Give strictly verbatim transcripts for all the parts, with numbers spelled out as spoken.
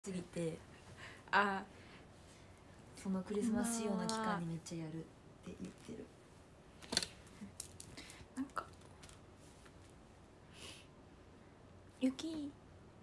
すぎて、 あそのクリスマス仕様の期間にめっちゃやるって言ってる。 なんか雪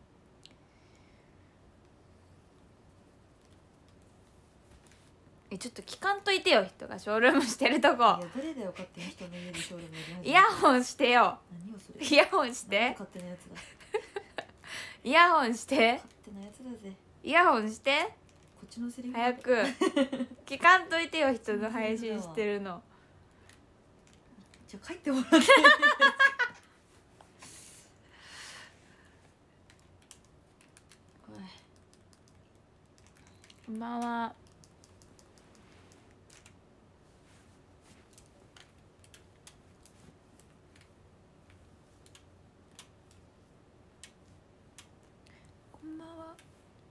えちょっと聞かんといてよ、人がショールームしてるとこ。 いや誰だよ勝手に人の家でショールームやりイヤホンしてよ。 何をそれ。 イヤホンして勝手なやつだ。 イヤホンして勝手なやつだぜ。 イヤホンしてこっちのセリフ早く聞かんといてよ、人の配信してるの。 じゃあ帰ってもらっていいこんばんは。こんばんは。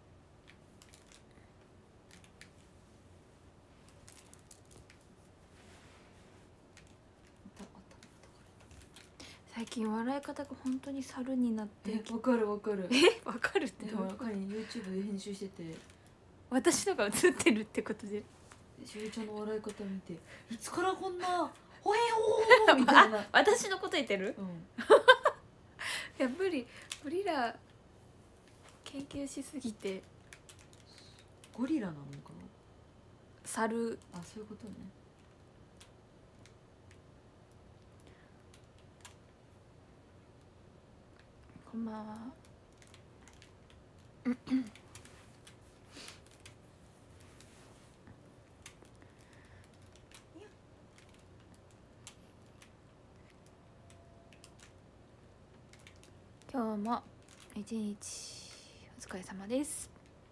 最近笑い方が本当に猿になってえわかるわかる。 えわかるってでも彼に YouTube で編集してて、 私のが映ってるってことでしおりちゃんの笑い方見て、いつからこんなほへほーみたいな。 私のこと言ってる。 うん、 やっぱりゴリラ研究しすぎてゴリラなのかな。 猿。 あ、そういうことね。 こんばんは。今日も一日お疲れ様です。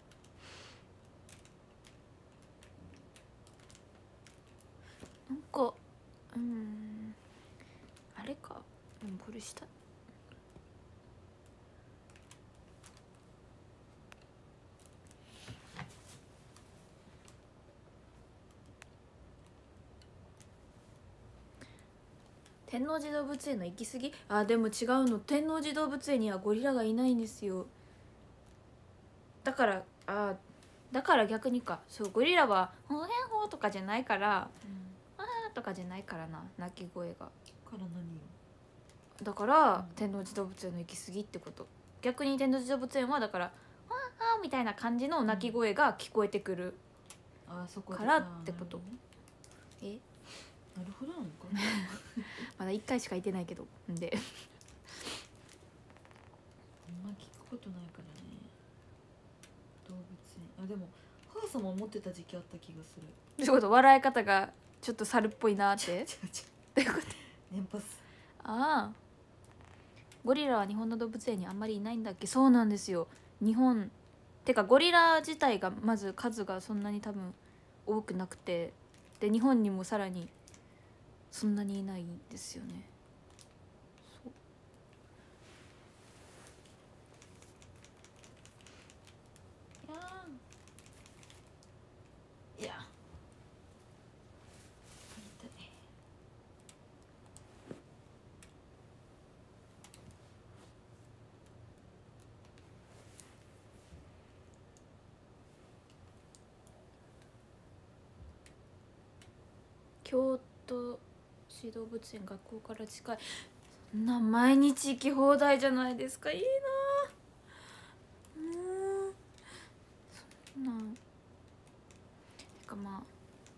なんかうんあれか、でもこれした天王寺動物園の行き過ぎ。あ、でも違うの。天王寺動物園にはゴリラがいないんですよ。だからあだから逆にか。そう、ゴリラはほへんほとかじゃないから、 うん、 あーとかじゃないからな、鳴き声が。 から何よ。 だから、 うん、 天王寺動物園の行き過ぎってこと。逆に天王寺動物園はだから「あーあー」みたいな感じの鳴き声が聞こえてくるあ、そこでからってこと。えなるほどなのか。 まだいっかいしかいてないけどんであんま聞くことないからね、動物園。あ、でもハーサも持ってた時期あった気がする。 どういうこと。笑い方がちょっと猿っぽいなって。 違う違うどういうこと。 年パス。 ああ、ゴリラは日本の動物園にあんまりいないんだっけ。そうなんですよ。日本てかゴリラ自体がまず数がそんなに多分多くなくて、で日本にもさらにそんなにいないんですよね。そういや京都市動物園、学校から近い。そんな毎日行き放題じゃないですか。いいな。うんそんなてかまあ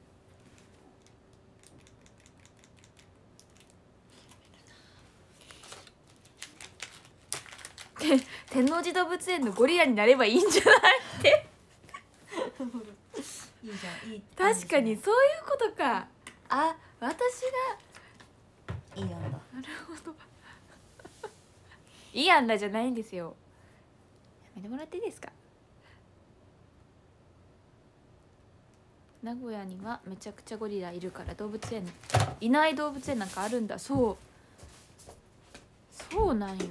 天王寺動物園のゴリラになればいいんじゃないっていいじゃん。いい。 確かにそういうことか。あ、私いい案だ。 がなるほどいい案だじゃないんですよ。やめてもらっていいですか。名古屋にはめちゃくちゃゴリラいるから動物園いない動物園なんかあるんだ。そうそうなんよ。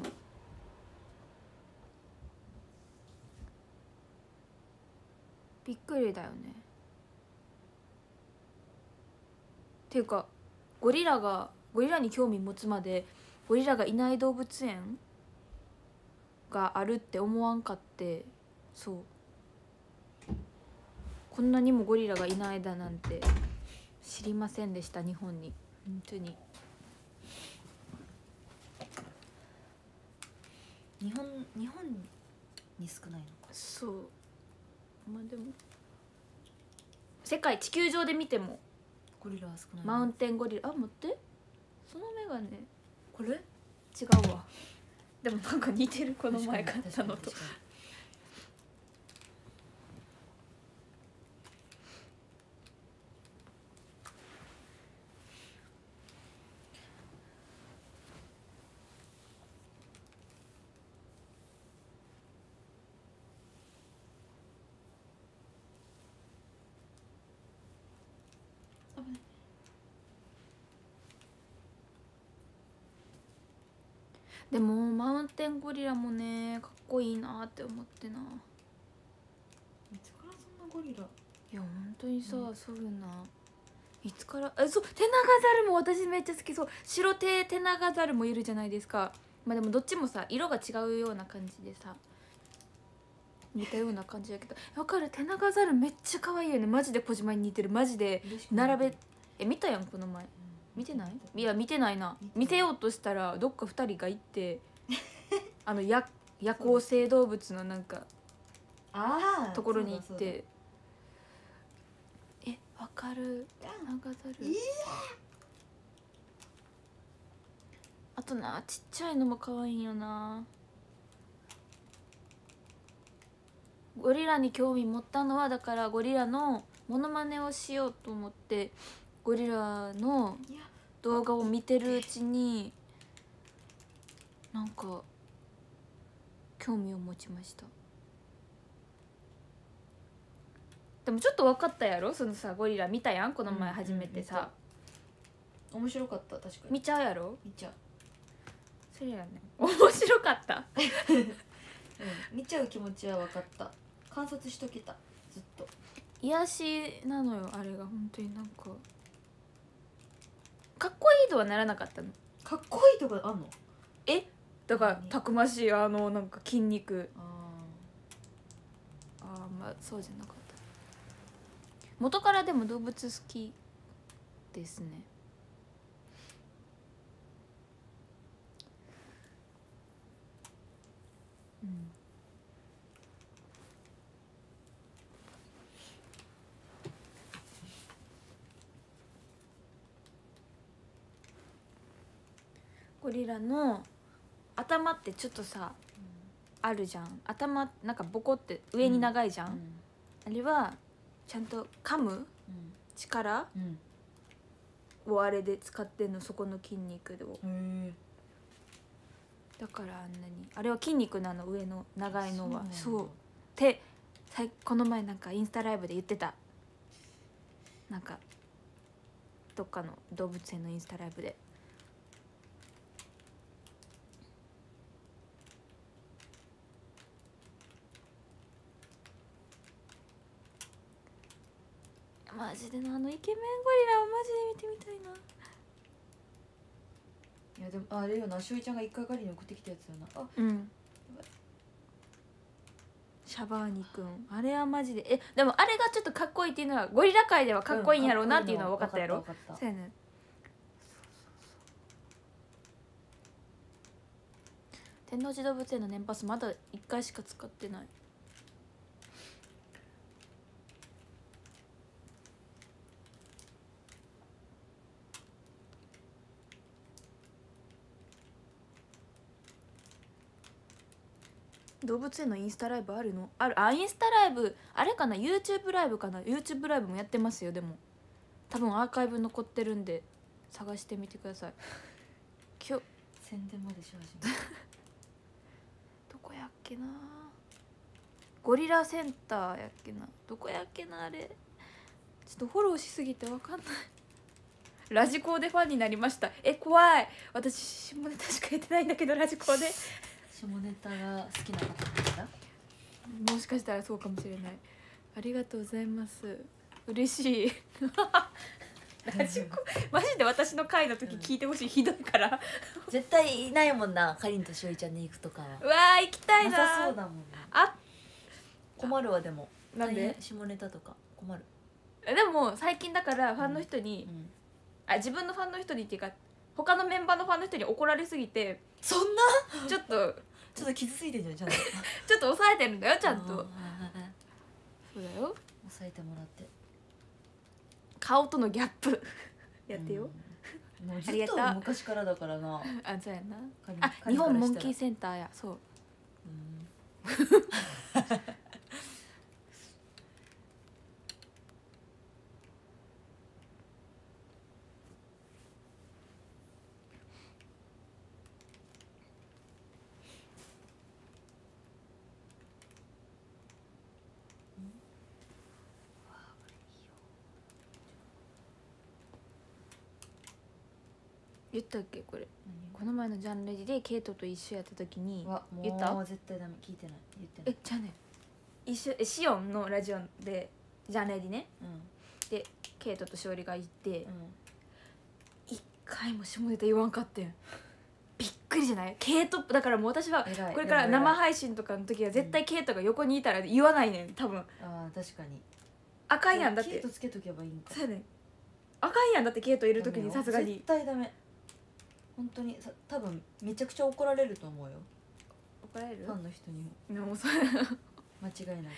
びっくりだよね。っていうかゴリラがゴリラに興味持つまでゴリラがいない動物園があるって思わんかって。そうこんなにもゴリラがいないだなんて知りませんでした。日本に本当に。 日本日本に少ないのか。 そうまあでも世界地球上で見てもゴリラは少ないの。 マウンテンゴリラ、あ待ってそのメガネこれ違うわ。でもなんか似てる、この前買ったのと。 確かに確かに危ない。 でもマウンテンゴリラもねかっこいいなって思ってな。 いつからそんなゴリラ。 いや本当にさ、 うんそういうないつからえそうテナガザルも私めっちゃ好き。そう白手テナガザルもいるじゃないですか。まあでもどっちもさ色が違うような感じでさ似たような感じだけど、わかる。テナガザルめっちゃ可愛いよね。マジで小島に似てる。マジで並べえ見たやんこの前。見てない？いや見てないな。見せようとしたらどっかふたりが行ってあの夜夜行性動物のなんかああところに行ってえわかる。テナガザル、あとなちっちゃいのも可愛いよな。ゴリラに興味持ったのはだからゴリラのモノマネをしようと思ってゴリラのいや動画を見てるうちになんか興味を持ちました。でもちょっと分かったやろ、そのさゴリラ見たやんこの前初めてさ、 面白かった。確かに見ちゃうやろ。 見ちゃう、 それやね面白かったうん、見ちゃう気持ちは分かった。観察しとけたずっと。 癒しなのよあれが。本当になんかかっこいいとはならなかったの。 かっこいいとかあんの？ えだから何たくましいあのなんか筋肉。 あああまあそうじゃなかった。元からでも動物好きですね。うんゴリラの頭ってちょっとさあるじゃん。頭なんかボコって上に長いじゃん、 うんあれはちゃんと噛む力うんをあれで使ってんの、そこの筋肉を。 うんへえ。 だからあんなにあれは筋肉なの、上の長いのは。 そうなんだそうってさいこの前なんかインスタライブで言ってた。なんかどっかの動物園のインスタライブで。マジでなあのイケメンゴリラをマジで見てみたいな。 いやでもあれよな、しおりちゃんが一回狩りに送ってきたやつよな。あうんシャバーニくんあれはマジでえでもあれがちょっとかっこいいっていうのはゴリラ界ではかっこいいんやろうなっていうのは分かったやろ。 分かった分かった。 そうやね。天王寺動物園の年パスまだいっかいしか使ってない。動物園のインスタライブあるの？ある。あインスタライブあれかな、 YouTube ライブかな。 YouTube ライブもやってますよ。でも多分アーカイブ残ってるんで探してみてください。今日宣伝までし始めた。 どこやっけな、ゴリラセンターやっけな、どこやっけなあれ。ちょっとフォローしすぎて分かんない。ラジコーでファンになりました。え怖い、私下ネタしか言ってないんだけどラジコーで。 下ネタが好きな方ですか？ もしかしたらそうかもしれない。ありがとうございます、嬉しい。ラジコマジで私の回の時聞いてほしい、ひどいから。 絶対いないもんな、かりんとしおりちゃんに行くとかは。 うわー行きたいな。 なさそうだもんね。 あ困るわ。でもなんで大変下ネタとか困る。 えでも最近だからファンの人に、 うんあ自分のファンの人にっていうか他のメンバーのファンの人に怒られすぎてそんなちょっとちょっと傷ついてんじゃんちゃんとちょっと抑えてるんだよちゃんと。 あーそうだよ。 抑えてもらって。 顔とのギャップやってよ、 うんもうずありがとうっと昔からだからな。 あそうやなカリあカリ日本モンからしたらキーセンターやそううん言ったっけこれ何この前のジャンレジでケイトと一緒やった時にわもう言った絶対ダメ聞いてない言ってない。 えじゃあね一緒えシオンのラジオでジャンレジねうんでケイトと勝利が行ってうん一回も下ネタ言わんかってんびっくりじゃないケイトだからもう私は偉い。 これからでも偉い生配信とかの時は絶対ケイトが横にいたら言わないねん多分あー確かに。 あかんやんだってキートつけとけばいいんか。 そうやねんあかんやんだってケイトいる時にさすがに絶対ダメ。本当にさ多分めちゃくちゃ怒られると思うよ。 怒られるファンの人にもでもそれ間違いない。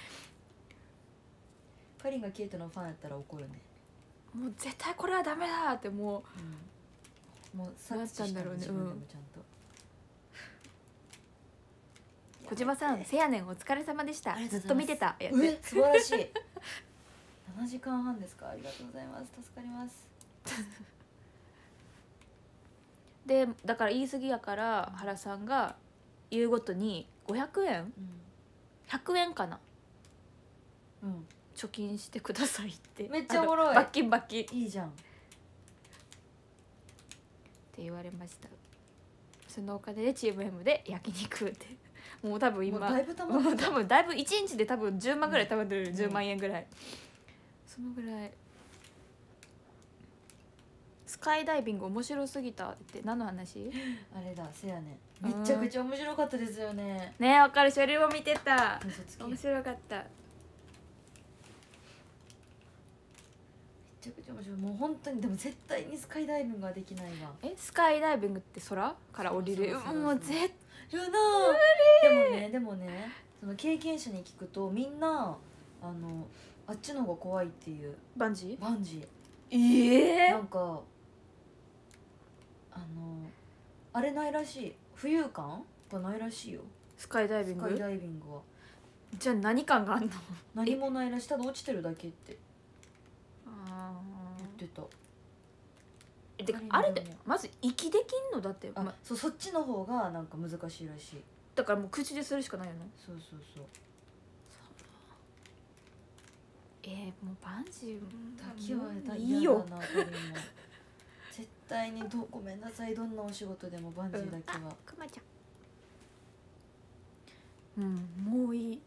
カリンがケイトのファンやったら怒るね。 もう絶対これはダメだってもうん、もう察知したんだろうね。自分でもちゃんと。 う小島さんせやねんお疲れ様でしたありがとうずっとございます見てたやってえ素晴らしい。ななじかんはんですか。ありがとうございます。助かります。 でだから言い過ぎやから原さんが言うごとにごひゃくえんうひゃくえんかなんうん貯金してくださいってめっちゃおもろいあの罰金罰金っていいじゃん。 言われました。そのお金でチーム M で焼肉ってもう多分今もうだいぶたまってたもう多分だいぶいちにちで多分じゅうまんぐらい貯まってる、 んじゅうまんえんぐらいそのぐらいスカイダイビング面白すぎたって何の話あれだせやねんめちゃくちゃ面白かったですよね。 ねえわかる書類も見てた嘘つき面白かっためちゃくちゃ面白い。もう本当にでも絶対にスカイダイビングはできないわ。 えスカイダイビングって空から降りるそうそうそうそうもう絶やだでもねでもねその経験者に聞くとみんなあのあっちの方が怖いっていう。 バンジーバンジええーなんかあのあれないらしい。浮遊感がないらしいよスカイダイビングスカイダイビングは。 じゃあ何感があんの何もないらしい。ただ落ちてるだけってあ言ってた。 えてかあれでまず息できんのだって、 あ、 ま、 そうそっちの方がなんか難しいらしい。 だからもう口でするしかないよねそうそうそう。 えー、もうバンジー滝はもういいいよ嫌だなカリンも絶対にどごめんなさいどんなお仕事でもバンジーだけは、 くまちゃんうんもういい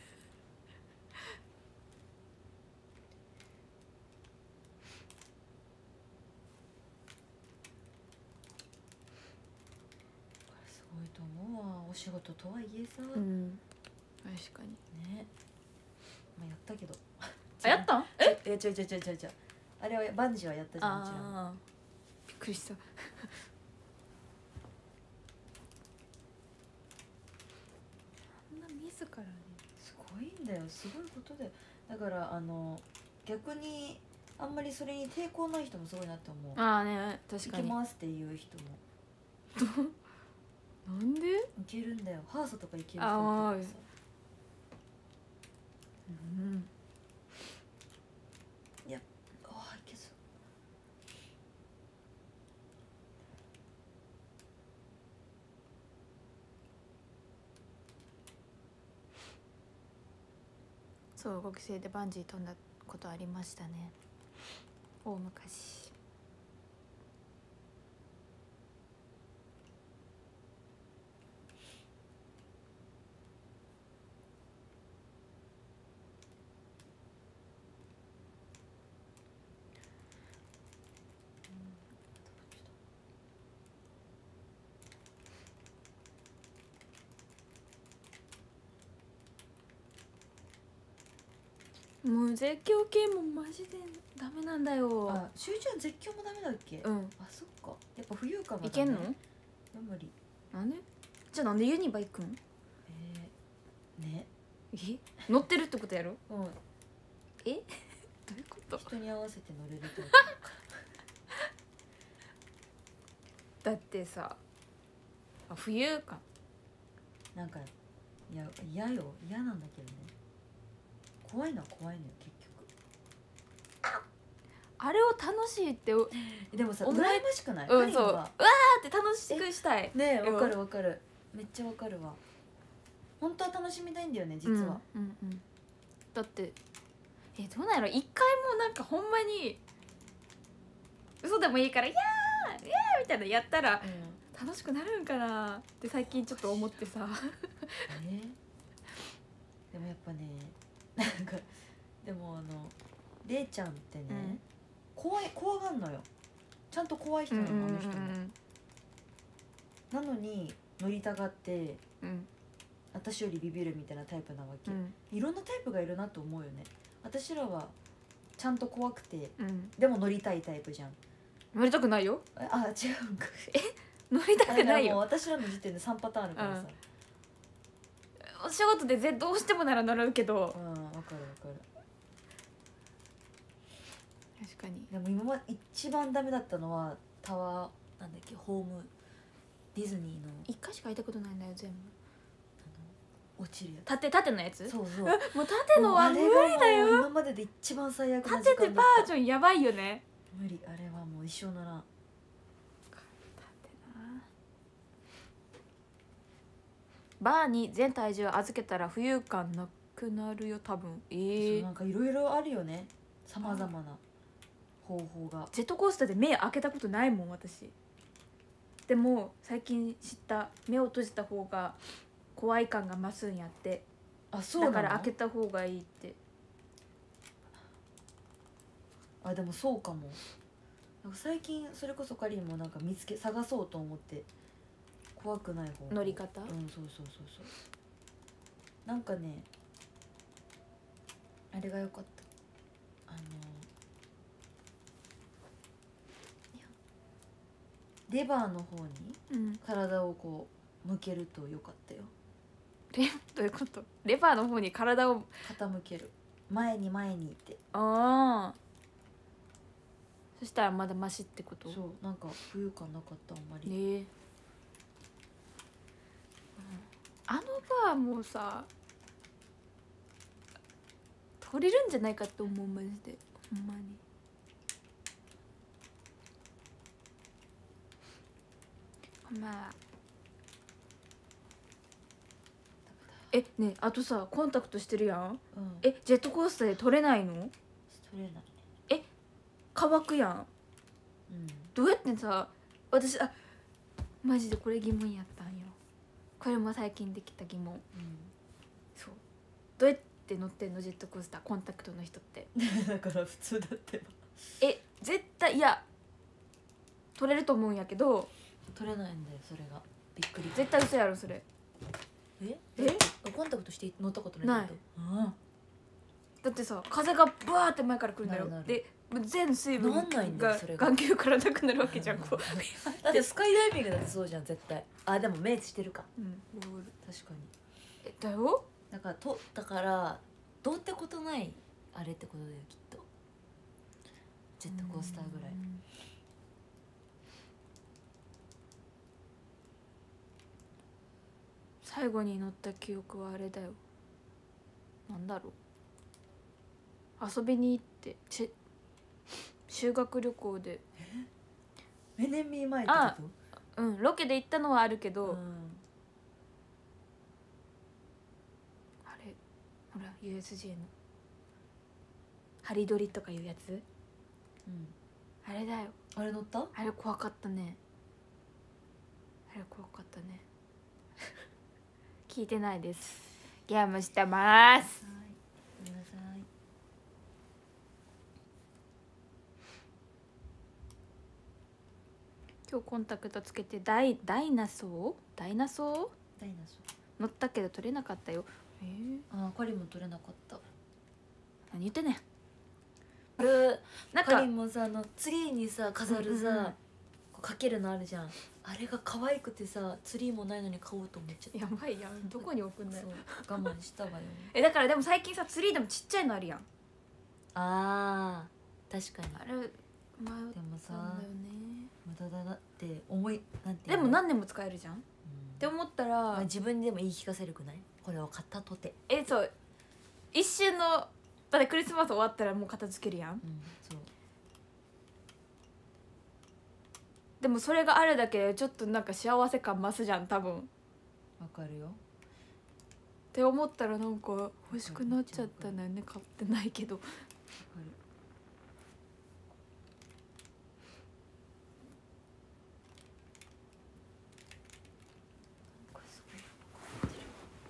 これすごいと思うわ。お仕事とはいえさ、 うん確かにねまあやったけどあやったんええちょいちょいちょいちょいちょいあれはバンジーはやったじゃんもちろん。 あーびっくりしたそんな自らねすごいんだよ。すごいことだよ。だからあの逆にあんまりそれに抵抗ない人もすごいなって思う。 ああね確いかにけますっていう人もなんでいけるんだよ。ハーソとかいける人とあーかさ。 うんああいけそう。 そうご期生でバンジー飛んだことありましたね大昔もう絶叫系もマジでダメなんだよ。 あ、集中絶叫もダメだっけ？ うん。 あ、そっか。やっぱ浮遊感がいけんの？ 無理。 なんで？じゃあなんでユニバ行くん？ えー、ね。 え？乗ってるってことやろ？ うん。 え？どういうこと？ 人に合わせて乗れるってことだってさ、あ、浮遊感なんか、いや、嫌よ。嫌なんだけどね。怖いのは怖いのよ、結局。 あれを楽しいっておでもさ、 お羨ま前しくない？ うん、そううわカリンはーって楽しくしたい。 ねえ、 うんわかるわかる。めっちゃわかるわ。本当は楽しみたいんだよね、実は。 うんうんうん、だってえどうなんやろ、一回もなんかほんまに嘘でもいいから「いやーいやー」みたいなやったらうん。 楽しくなるんかなって最近ちょっと思ってさえでもやっぱね、なんかでもあのれいちゃんってね、 うん怖い怖がんのよ。ちゃんと怖い人なの、あの人も。なのに乗りたがってうん私よりビビるみたいなタイプなわけ、 うんいろんなタイプがいるなと思うよね。私らはちゃんと怖くてうんでも乗りたいタイプじゃん。 乗りたくないよ。 えあ、違うんか。 乗りたくないもうよ。 私らの時点でさんパターンあるからさ。 お仕事でぜどうしてもなら乗るけどうん、わかるわかる。 確かに。 でも今まで一番ダメだったのはタワーなんだっけ、ホームディズニーの一回しか行ったことないんだよ全部。 あの落ちるや縦縦のやつ？ つ。そうそう。 もう縦のは無理だよ。 もう今までで一番最悪な時縦ってバ間だった。 ージョンやばいよね。 無理、あれはもう一生ならん。 バーに全体重預けたら浮遊感なくなるよ多分。えそうえなんかいろいろあるよね、さまざまな方法が。 ジェットコースターで目開けたことないもん私。でも最近知った、目を閉じた方が怖い感が増すんやって。 あ、そうなの？ だから開けた方がいいって。 あ、でもそうかも。なんか最近それこそカリンもなんか見つけ探そうと思って怖くない方法乗り方？ うん、そうそうそうそうなんかね、あれが良かった。あのいやレバーの方にうん体をこう向けると良かったよ。 レどういうこと？レバーの方に体を。 傾ける、前に前にって。 ああ、そしたらまだマシってこと？ そうなんか浮遊感なかった、あんまり。 ねえ、あのバーもさ取れるんじゃないかって思うマジで、ほんまに。まあえねえ、あとさコンタクトしてるやん。 うん、 えジェットコースターで取れないの？ 取れないね。 乾くやん。 うんどうやってさ、私あマジでこれ疑問やったんよ。これも最近できた疑問。 うそう、どうやって乗ってんのジェットコースター、コンタクトの人って。 んだから普通だってばえ絶対いや取れると思うんやけど、 取れないんだよ、それがびっくり。 絶対嘘やろそれ。 ええコンタクトして乗ったことないないけど。あだってさ風がブワーって前から来るんだよ。 なるなるで全水分なんないんだよがそれが眼球からなくなるわけじゃん。こう、 だってスカイダイビングだってそうじゃん絶対。あ、でも目してるか。 うん、ゴール確かに。 えだよ。 だからとだからどうってことないあれってことだよきっと。ジェットコースターぐらい。 うん最後に乗った記憶はあれだよ。なんだろう、遊びに行ってち修学旅行で、 メネミー前ってこあうんロケで行ったのはあるけど、 と？うんあれほら ユーエスジェー のハリドリとかいうやつ、 うんあれだよ。 あれ乗った？ あれ怖かったね。あれ怖かったね聞いてないです。ゲームしてます。 はい、ごめんなさい。 今日コンタクトつけてダイダイナソーダイナソーダイナソ乗ったけど取れなかったよ。えー、 ー。あ、カリも取れなかった。 何言ってんねん。 あるなんかかりんもさあのツリーにさ飾るさ、 うんうんうんこうかけるのあるじゃん。あれが可愛くてさツリーもないのに買おうと思っちゃった。 やばいやん、どこに置くんだよ。 そう我慢したわよ。 えだからでも最近さツリーでもちっちゃいのあるやん。 あー確かに。 あれ迷っでもさたんだよね。 無駄だなって思いなんていでうのも何年も使えるじゃんっうんて思ったまあら、 自分でも言い聞かせるくない？これを買ったとて。 えそう一瞬のだってクリスマス終わったらもう片付けるやん。 うんそう。 でもそれがあるだけでちょっとなんか幸せ感増すじゃん多分。っわかるよ。 て思ったらなんか欲しくなっちゃったんだよね。買ってないけど。 わかる。なんかすごい怒ってる。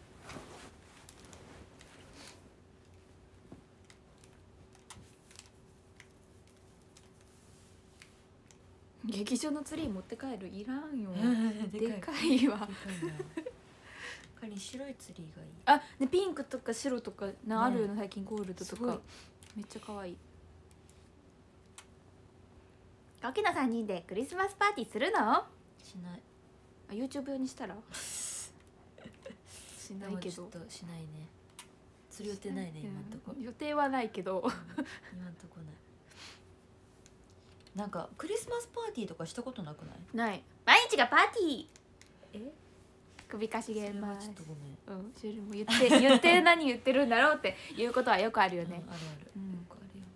劇場のツリー持って帰るいらんよ。ででかい。 かいわ。 でかいな。かり白いツリーがいい。 あでピンクとか白とかな、 ねあるの最近ゴールドとすごいかめっちゃ可愛い。ガキのさんにんでクリスマスパーティーするの？あしない。 YouTube 用にしたらしないけどでもちょっとしないね。する予定ないね今んとこ。 うん予定はないけど今んとこない。なんかクリスマスパーティーとかしたことなくない？ ない。毎日がパーティー。 え？ 首かしげそれはますちょっとごめん。 うん、シュルも言って言って何言ってるんだろうっていうことはよくあるよねうん、あるある。 うんよくあるよ。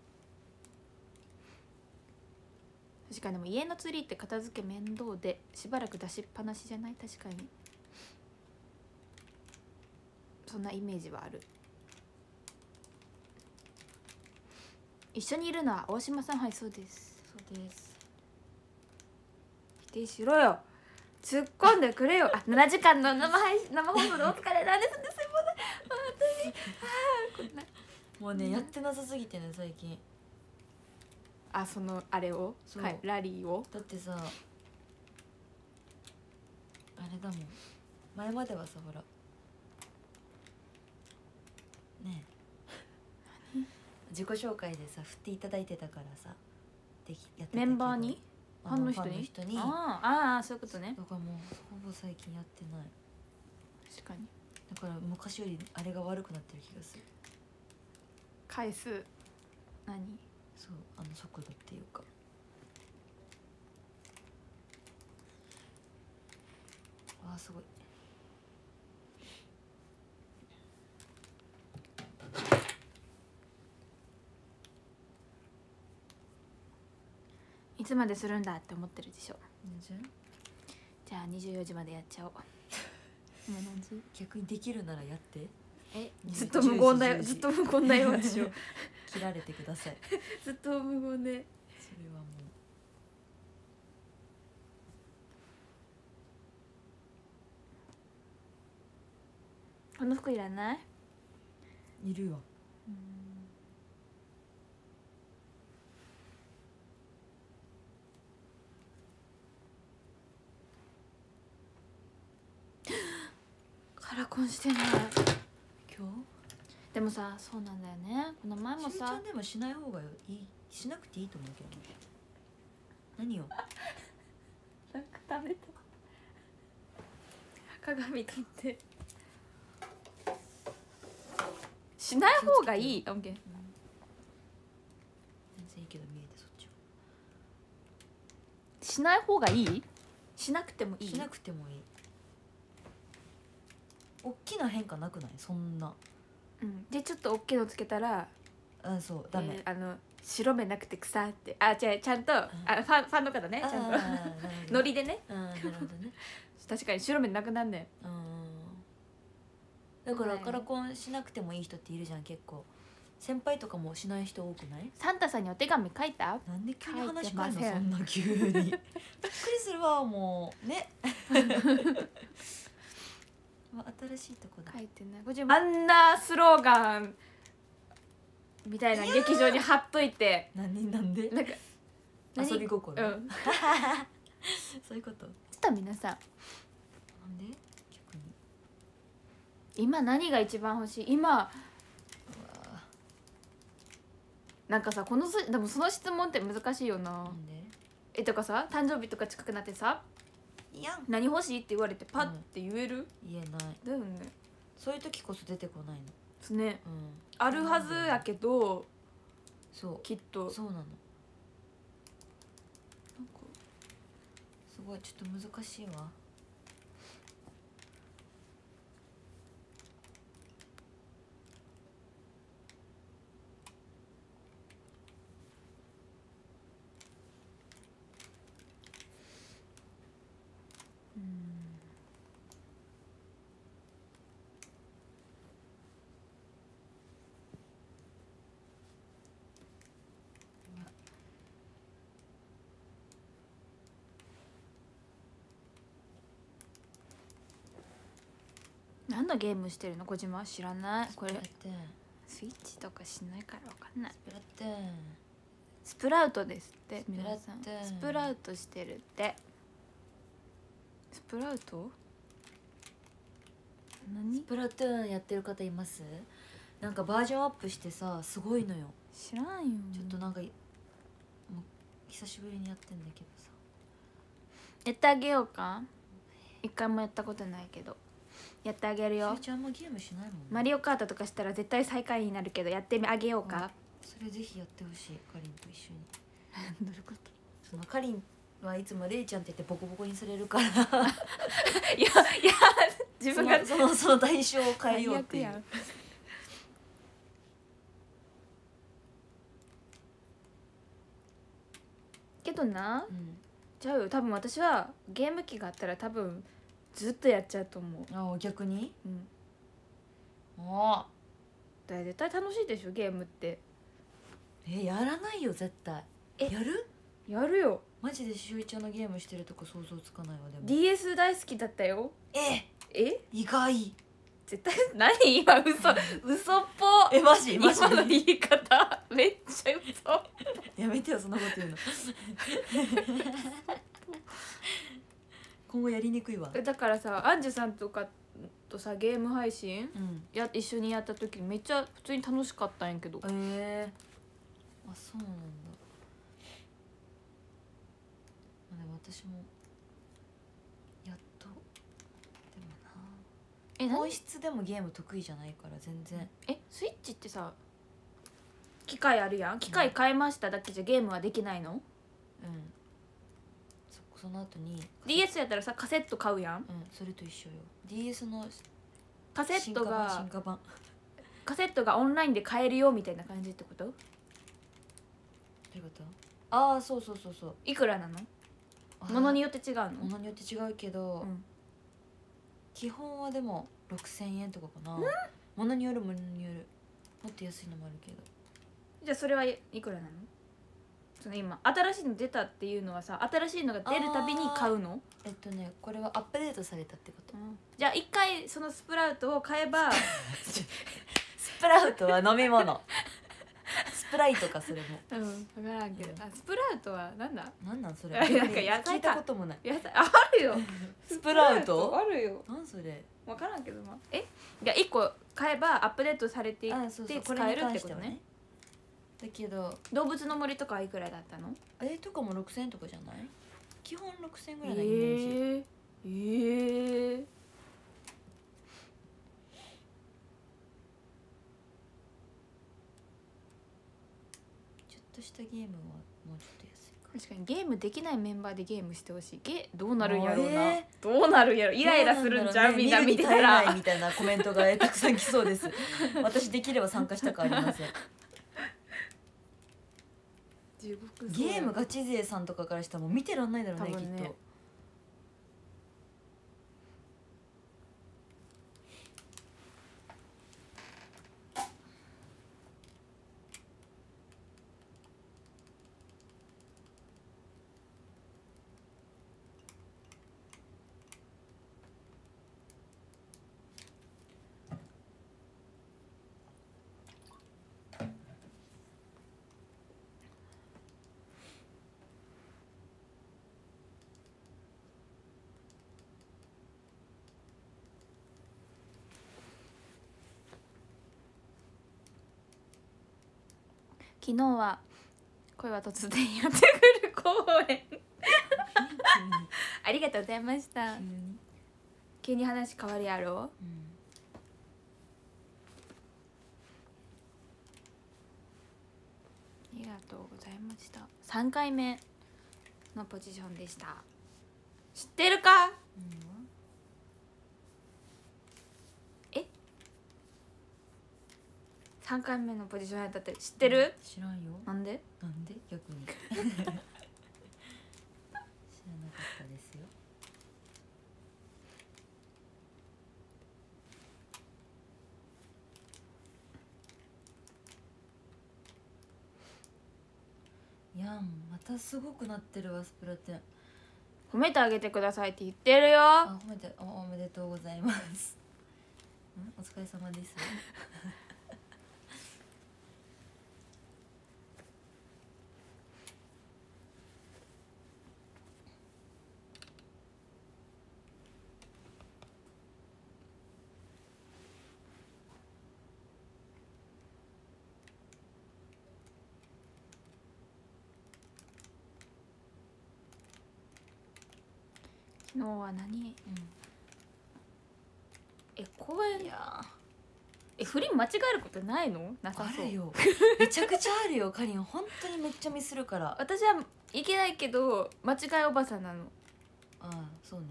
確かに。でも家のツリーって片付け面倒でしばらく出しっぱなしじゃない？確かにそんなイメージはある。一緒にいるのは大島さん。はい、そうです。 そうです。 否定しろよ。突っ込んでくれよ。あ、ななじかんの生配信生放送でお疲れなんですね。すいません。本当に。ああ、こんな。 もうね、やってなさすぎてね最近。 あ、そのあれを、 そうはい、ラリーを。 だってさあれだもん。前まではさほらねえ自己紹介でさ振っていただいてたからさできやってたけどメンバーにあファンの人にファンの人にだかああああ、そういうことね。 らもうほぼ最近やってない。 確かに。 だから昔よりあれが悪くなってる気がする。 回数何？ そうあの速度っていうか。わあすごい。 いつまでするんだって思ってるでしょ。 全然じゃあにじゅうよじまでやっちゃおう。今何時？ 逆にできるならやって。 え、ずっと無言だよ。 じゅうじずっと無言だよ私は。 切られてください。 ずっと無言で。 それはもこの服いらない？ ういるよ。 カラコンしてない。 今日でもさ、そうなんだよね。この前もしーちゃさんでもしない方がいい、しなくていいと思うけどね。何よ。 なんか食べた。鏡取ってしない方がいい。オッケー。 全然いいけど見えてそっちは。 しない方がいい？しなくてもいい？ しなくてもいい。大きな変化なくない？そんな。 うん、でちょっと大きいのつけたらうんそうダメ。 えーあの白目なくて草ってあじゃあちゃんとあファンファンの方ねちゃんとノリでね。 うんなるほどね。 確かに白目なくなんねん。 うん。だからカラコンしなくてもいい人っているじゃん結構。先輩とかもしない人多くない？ サンタさんにお手紙書いた？ なんで急に話変えるの？ 書いてませんそんな急に。びっくりするわもうね。新しいとこだ。 書いてない。ごじゅうあんなスローガンみたいな劇場に貼っといて何なんで？ なんか何遊び心。 うん。 そういうこと。 ちょっと皆さんなんで？逆に。 今何が一番欲しい？今うわなんかさこのすでもその質問って難しいよな。 なんでえとかさ誕生日とか近くなってさいやん何欲しいって言われてパッて言える、 言えない。 だよね。 そういう時こそ出てこないの。 ですね。 うんあるはずやけどそうきっとそうなの。 なんかすごいちょっと難しいわ。 何のゲームしてるの小島知らない。これスプラトゥーンスイッチとかしないからわかんない。 スプラトゥーンスプラウトですってスプラ皆さん。 トゥーンスプラウトしてるって。スプラウト何スプラトゥーンやってる方います？なんかバージョンアップしてさすごいのよ。 知らんよ。 ちょっとなんかもう久しぶりにやってんだけどさ。 やってあげようか。一回もやったことないけどやってあげるよ。 しゅうちゃんあんまゲームしないもんね。 マリオカートとかしたら絶対最下位になるけどやってあげようか。 それぜひやってほしい。かりんと一緒に。 どういうこと？ そのかりんはいつもレイちゃんって言ってボコボコにされるからいやいや自分がそのそのその代償を変えようっていう。 最悪やんけどな、 うんちゃうよ。多分私はゲーム機があったら多分ずっとやっちゃうと思う。 ああ逆に？ うんああだから絶対楽しいでしょゲームって。 えやらないよ絶対。 えやる？ やるよ。 マジでしゅうちゃんのゲームしてるとこ想像つかないわ。でもディーエス 大好きだったよ。 ええ意外。 絶対何今嘘嘘っぽ。 えマジマジ今の言い方めっちゃ嘘。 やめてよそんなこと言うの今後やりにくいわ。 だからさアンジュさんとかとさゲーム配信うんや一緒にやった時めっちゃ普通に楽しかったんやけど。 ええあそうなんだ。まあでも私もやっとでもえ何な本質でもゲーム得意じゃないから全然。 えスイッチってさ機械あるやん。機械変えましただけじゃゲームはできないの？ うんそその後にディーエス やったらさカセット買うやん。 うんそれと一緒よ。 ディーエス のカセット進が化版カセットがオンラインで買えるよみたいな感じってこと？ どういうこと？ああそうそうそうそう。 いくらなの？ あーものによって違うの？ ものによって違うけど、 うん基本はでもろくせんえんとかかな。ものによるものによる。もっと安いのもあるけど。 じゃあそれはいくらなの？その今新しいの出たっていうのはさ新しいのが出るたびに買うの？ えっとねこれはアップデートされたってこと。 じゃあ一回そのスプラウトを買えばスプラウトは飲み物スプライトかそれも。 うん分からんけど、あスプラウトはなんだ？ なんなんそれ。 なんか野菜か聞いたこともない。 やさあるよスプラウトあるよ。 なんそれ。 分からんけどまあえじゃあいっこ買えばアップデートされていあそうそうって使えるってことね。 だけど動物の森とかはいくらだったの？ あれとかもろくせんえんとかじゃない？基本ろくせんえんぐらいのイメージ。 えー、えー、 ちょっとしたゲームはもうちょっと安いか。 確かにゲームできないメンバーでゲームしてほしい。ゲどうなるんやろうな、 えどうなるんやろ。イライラするんじゃん、みんな見てた見るに耐えないらみたいなコメントがたくさん来そうです。私できれば参加したくありません。 地獄そうゲームガチ勢さんとかからしたらもう見てらんないだろうね、 多分ねきっと。 昨日は声は突然やってくる公演ありがとうございました急に急に話変わるやろ。 うんありがとうございました。さんかいめのポジションでした。知ってるか？えさんかいめのポジションやったって知ってる？ 知らんよ。 なんで？ なんで逆に知らなかったですよ。やん、またすごくなってるわスプラトゥーン。 褒めてあげてくださいって言ってるよ。 あ、褒めて、お、おめでとうございます。ん、お疲れ様です。 昨日は何？ うん、 え公演いやえ振り間違えることないの？なさそう。 あるよ。めちゃくちゃあるよ。かりん本当にめっちゃミスるから。あ私はいけないけど間違いおばさんなの。 あ、そうね。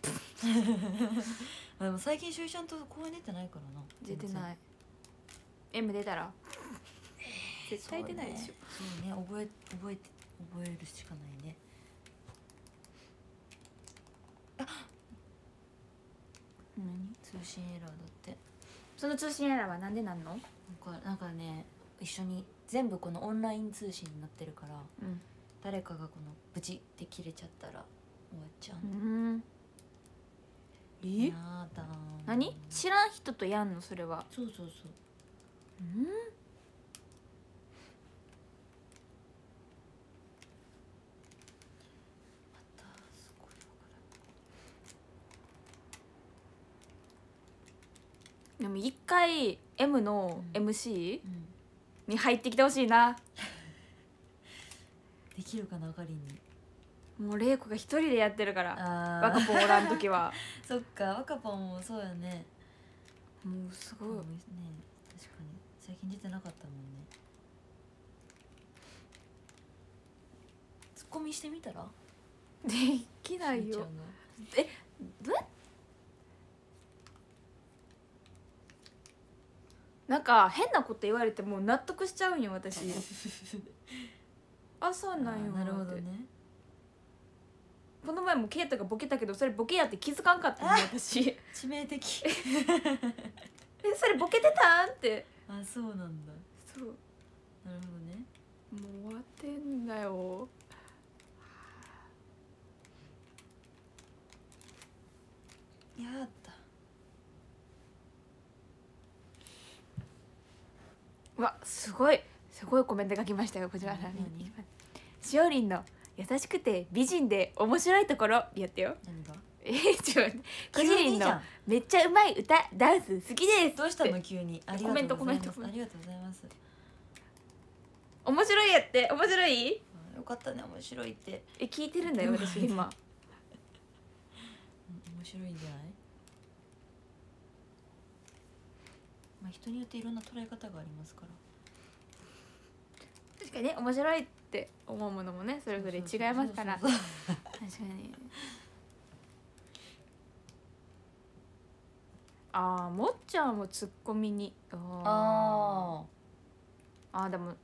あ、でも最近しゅうちゃんと公演出てないからな。 出てない。M 出たら絶対出ないでしょ。 そうね、覚え覚えて覚えるしかないね。あ、 何？ 通信エラーだって。 その通信エラーはなんでなんの？ なんかなんかね、一緒に全部このオンライン通信になってるから、 うん。 誰かがこのブチって切れちゃったら終わっちゃううの。 ん。 やだー。 何？知らん人とやんのそれは。 そうそうそう。 うん。 またすごいわかでも一回 M のうんエムシーる。うん。 に入ってきてほしいな。 できるかな、かりんに。 もう玲子が一人でやってるから。 あ若ぽんおらん時は。 そっか、若ぽんもそうやね。 もうすごい。 ね、確かに最近出てなかったもんね。ツッコミしてみたら？ できないよ。 しーちゃんがえどうやっなんか変なこと言われてもう納得しちゃうんよ私。あ、そうなんよ。 なるほどね。 この前もケイタがボケたけどそれボケやって気づかんかったの私。え致命的。 それボケてたんって。 あ、そうなんだ。 そう。 なるほどね。 もう終わってんだよ。 やだ。 うわすごいすごいコメントが来ましたよこちらさんに。しおりんの優しくて美人で面白いところやってよ。 何が？ えー、ちょっとこじりんの急にじゃん。 めっちゃうまい歌ダンス好きです。 どうしたの急に。ありがとうございます。 コメントコメントありがとうございます。 面白いやって面白い？ あ、よかったね、面白いって。 え聞いてるんだよ私今。 うん、面白いんじゃない？まあ人によっていろんな捉え方がありますから。 確かにね面白いって思うものもねそれぞれ違いますから。 そうそうそう確かに。ああもっちゃんもツッコミにああああでも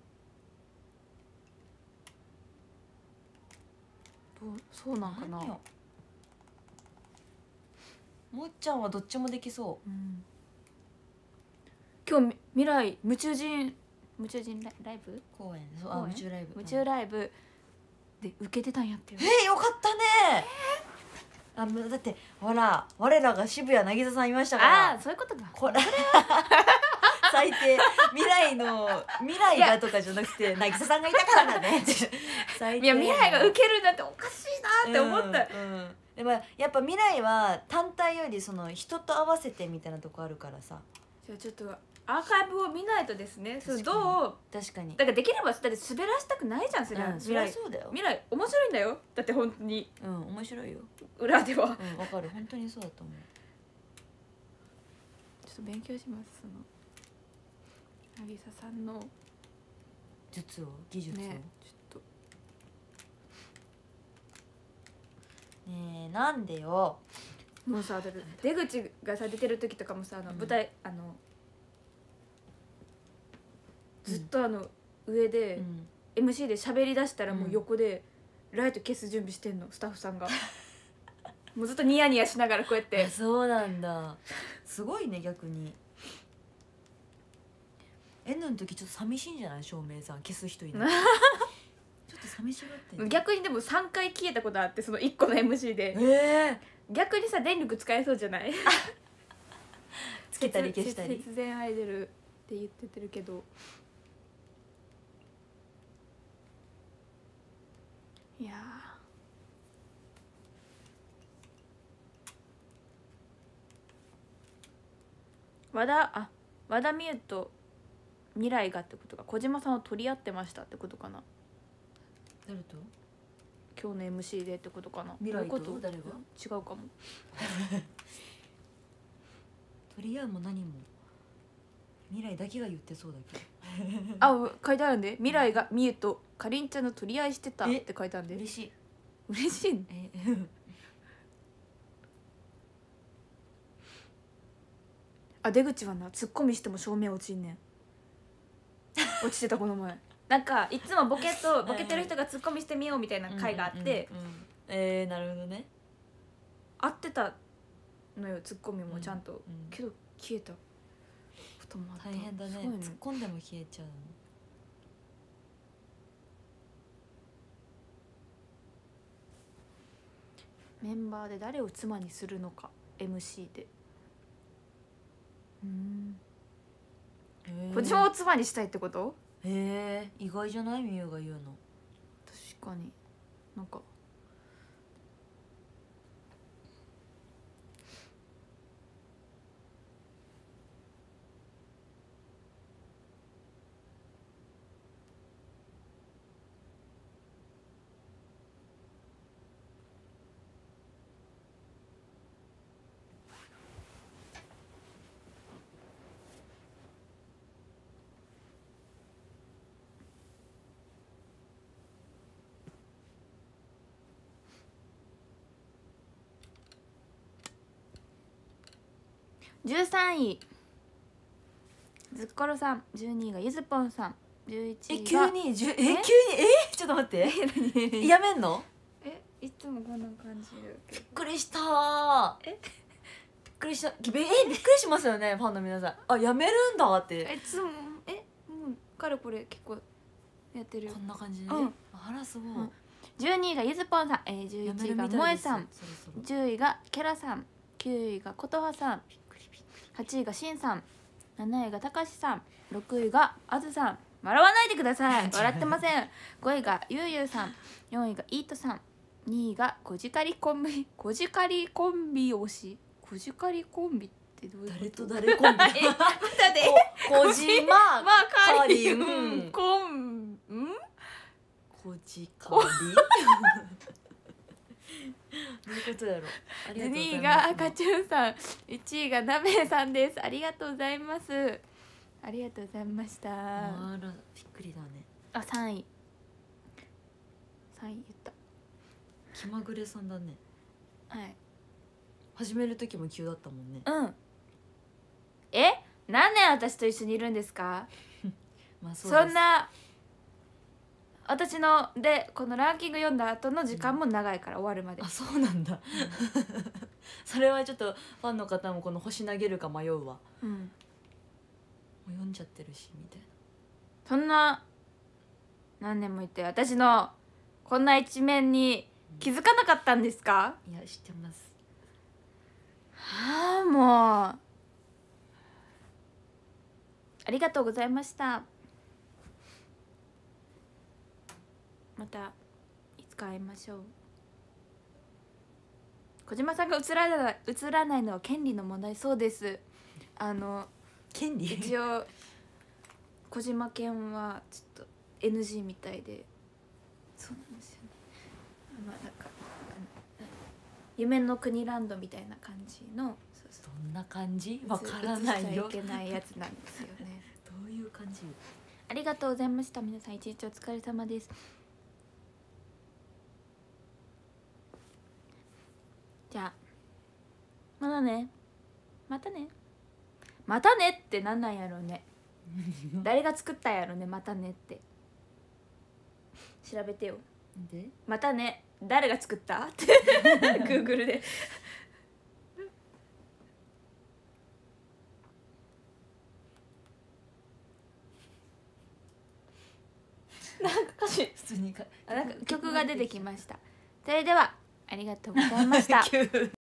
どうそうなんかな。 何よもっちゃんはどっちもできそうん今日み未来夢中人夢中人ライライブう。公演、そう、あ、 公演夢中ライブ。 夢中ライブで受けてたんやってよ。 えー、よかったね。あ、もうだってほら我らが渋谷渚さんいましたかあらあ。そういうことか。 これ最低。未来の未来がとかじゃなくて渚さんがいたからだね。最低。 いや未来が受けるなんておかしいなって思った。 うんうん、でもやっぱ未来は単体よりその人と合わせてみたいなとこあるからさ。 じゃあちょっとアーカイブを見ないとですね、そのどう確かに。 だからできればだって滑らしたくないじゃん、それは、 うん、そりゃ未来そうだよ。 未来面白いんだよ、だって本当にうん面白いよ。 裏では、 うんわかる、本当にそうだと思う。 ちょっと勉強します、その渚さんの術を技術を。 ねねちょっえなんでよ。 ともうさ、だって出口がさ出てる時とかもさ、あのうん舞台、あのずっとあの上で、 うんエムシー で喋りだしたらもう横でライト消す準備してんの、スタッフさんがもうずっとニヤニヤしながらこうやってあそうなんだ。すごいね逆に。N の時ちょっと寂しいんじゃない、照明さん消す人いないちょっと寂しがってん逆にでもさんかい消えたことあって、そのいっこの エムシー でええ逆にさ電力使えそうじゃないつけたり消したり。 節電アイドルって言ってるけど、いやー和田あ和田美優と未来がってことが小島さんを取り合ってましたってことかな、 誰と？ 今日の エムシー でってことかな。 未来とどういうこと誰が？ 違うかも取り合うも何も未来だけが言ってそうだけどあ、書いてあるんで、未来がみゆとかりんちゃんの取り合いしてたって書いてあるんで、 嬉しい。 嬉しいね。 えあ、出口はなツッコミしても照明落ちんねん落ちてたこの前なんかいつもボケとボケてる人がツッコミしてみようみたいな回があって、 うんうんうんうんえー、なるほどね。 合ってたのよ、ツッコミもちゃんと、 うんけど消えたこともあった。 大変だねすごいね。 突っ込んでも消えちゃうの。 メンバーで誰を妻にするのか エムシー で、うんへー小島を妻にしたいってこと？ へえ意外じゃない、みゆが言うの。 確かになんかじゅうさんいずっころさん、じゅうにいがゆずぽんさん、じゅういちえいが急にじゅえ急にええちょっと待ってやめんの？ えいつもこんな感じびっくりしたー。 えびっくりした。えびっくりしますよねファンの皆さん。あやめるんだって。 えつもえもうかれこれ結構やってるよこ。んな感じで、 うんあらすごい、 うんじゅうにいがゆずぽんさん、えー、じゅういちいがもえさん、 そろそろじゅういがケラさん、きゅういがことはさん、はちいがしんさん、なないがたかしさん、ろくいがあずさん、笑わないでください笑ってませんごいがゆうゆうさん、よんいがいーとさん、にいがこじかりコンビこじかりコンビ推しこじかりコンビってどういうこと？ 誰と誰コンビえ待ってこ小島まあかりかりんんコンんこじかりどういうことだろう。ありがとうござにいいますが赤ちゅんさん、いちいがなめさんです。ありがとうございます。ありがとうございました。 あらびっくりだね。 あ、さんいさんい言った。 気まぐれさんだね。 はい始める時も急だったもんね。 うんえ何年私と一緒にいるんですか？ まあそそうですんな私のでこのランキング読んだ後の時間も長いから、終わるまであそうなんだそれはちょっとファンの方もこの星投げるか迷うわ。もうんう読んじゃってるしみたいな。 そんな何年もいて私のこんな一面に気づかなかったんですか？ いや知ってます。 はあもうありがとうございました。またいつか会いましょう。小島さんが映らない映らないのは権利の問題。そうです。あの権利一応小島犬はちょっと エヌジー みたいで、そうなんですよね。まあなんか夢の国ランドみたいな感じの、そうそうどんな感じわからないよ映しちゃいけないやつなんですよね。 どういう感じ。 ありがとうございました。皆さん一日お疲れ様です。じゃあまたねまたねまたねってなんなんやろうね。誰が作ったんやろね、またねって調べてよ。 でまたね誰が作ったってグーグルでなんか歌詞普通にかあなんか曲が出てきました。それではありがとうございました。